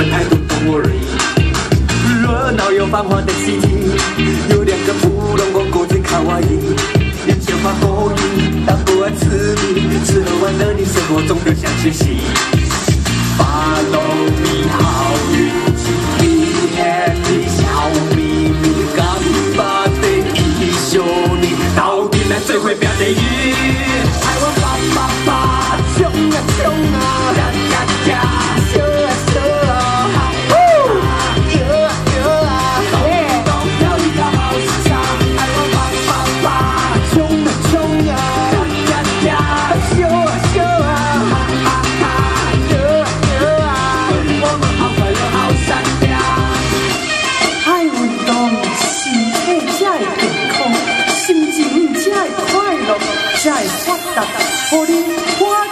玩太多 don't worry。热闹又繁华的 city， 有两个普通公狗最卡哇伊，人间花后裔，当不爱吃米，吃喝玩乐你生活中都想学习。Follow me， 好运气 ，Be happy， 笑眯眯，干巴的一宿你，到底咱最会表的语。爱我爸爸爸，冲啊冲啊，呀呀呀，笑啊笑啊，摇啊摇啊，动跳一个好时尚。爱我爸爸爸，冲啊冲啊，呀呀呀，笑啊笑啊，摇啊摇啊，我们好快乐好善良。 爱运动，身体才会健康，心情才会快乐，才会发达，互你发。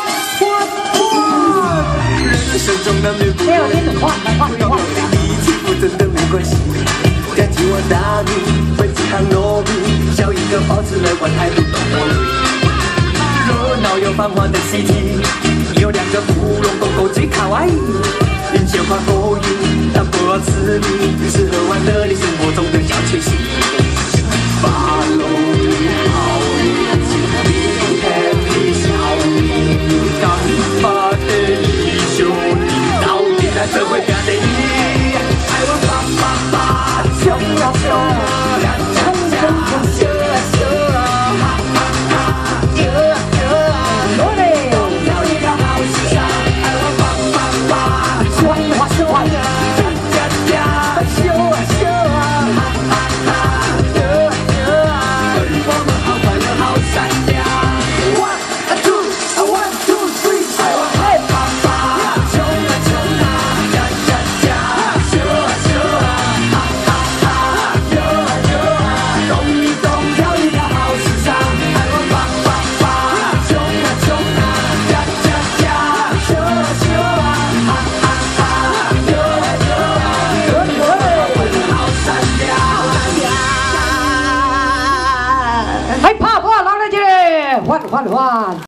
人生中难免不会一起不真的没关系。家计我大米，会几行糯米，笑一个保持乐观态度的活力。热闹又繁华的 city， 有两个普龙狗狗最卡哇伊，人间花狗饮，但不要吃米，吃喝玩乐你生活中的小确幸。Follow me， 好运气 ，Be happy， 笑眯眯，干巴的一宿你，到底在社会变得你，爱我爸爸爸，冲啊冲啊，冲冲冲，笑啊笑啊，摇啊摇啊，动跳一个好时尚，爱我爸爸爸，冲啊冲啊，呀呀呀，笑啊笑啊，摇啊摇啊，我们好快乐好善良。One two one two three， 爱我爸爸，冲啊冲啊，呀呀呀，笑啊笑啊，摇啊摇啊，动一动跳一个好时尚，爱我爸爸，冲啊冲啊，呀呀呀，笑啊笑啊，摇啊摇啊，我们好快乐好善良。 还怕不？老来姐，换换换。